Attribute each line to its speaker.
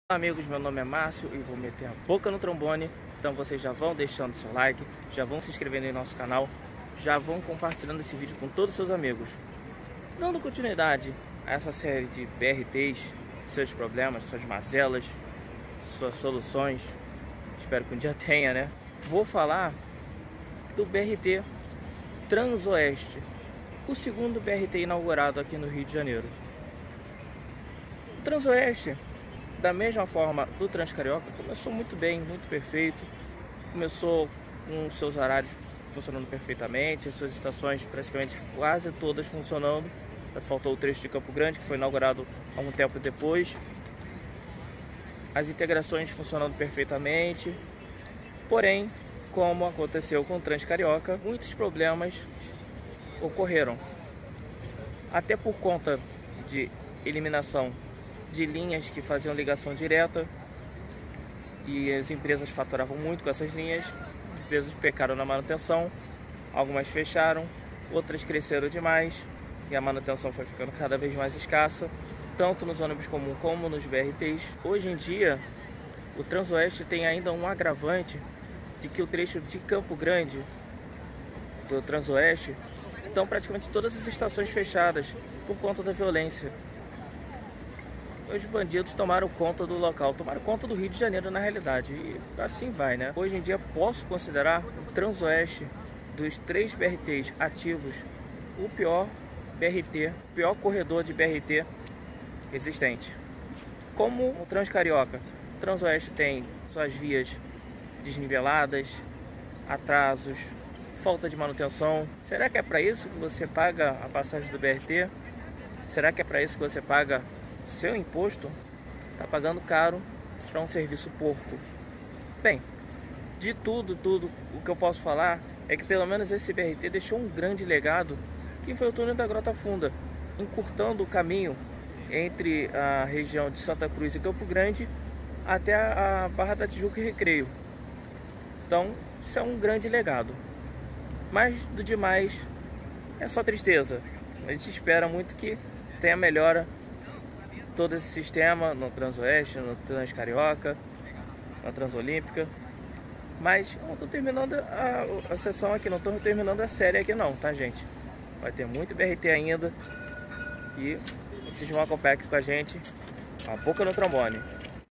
Speaker 1: Olá amigos, meu nome é Márcio e vou meter a boca no trombone. Então vocês já vão deixando seu like, já vão se inscrevendo em nosso canal, já vão compartilhando esse vídeo com todos os seus amigos. Dando continuidade a essa série de BRTs, seus problemas, suas mazelas, suas soluções, espero que um dia tenha, né? Vou falar do BRT Transoeste, o segundo BRT inaugurado aqui no Rio de Janeiro. O Transoeste, da mesma forma do Transcarioca, começou muito bem, muito perfeito. Começou com seus horários funcionando perfeitamente, as suas estações praticamente quase todas funcionando. Faltou o trecho de Campo Grande, que foi inaugurado há um tempo depois. As integrações funcionando perfeitamente. Porém, como aconteceu com o Transcarioca, muitos problemas ocorreram. Até por conta de eliminação de linhas que faziam ligação direta, e as empresas faturavam muito com essas linhas. As empresas pecaram na manutenção, algumas fecharam, outras cresceram demais e a manutenção foi ficando cada vez mais escassa, tanto nos ônibus comuns como nos BRTs. Hoje em dia, o Transoeste tem ainda um agravante de que o trecho de Campo Grande do Transoeste estão praticamente todas as estações fechadas por conta da violência. Os bandidos tomaram conta do local, tomaram conta do Rio de Janeiro na realidade, e assim vai, né? Hoje em dia posso considerar o Transoeste, dos 3 BRTs ativos, o pior BRT, o pior corredor de BRT existente. Como o Transcarioca, o Transoeste tem suas vias desniveladas, atrasos, falta de manutenção. Será que é para isso que você paga a passagem do BRT? Será que é para isso que você paga seu imposto? Tá pagando caro para um serviço porco. Bem, de tudo o que eu posso falar é que pelo menos esse BRT deixou um grande legado, que foi o túnel da Grota Funda, encurtando o caminho entre a região de Santa Cruz e Campo Grande até a Barra da Tijuca e Recreio. Então, isso é um grande legado. Mas do demais é só tristeza. A gente espera muito que tenha melhora todo esse sistema no Transoeste, no Transcarioca, na Transolímpica. Mas não estou terminando a sessão aqui, não estou terminando a série aqui não, tá gente? Vai ter muito BRT ainda e vocês vão acompanhar aqui com a gente, a boca no trombone.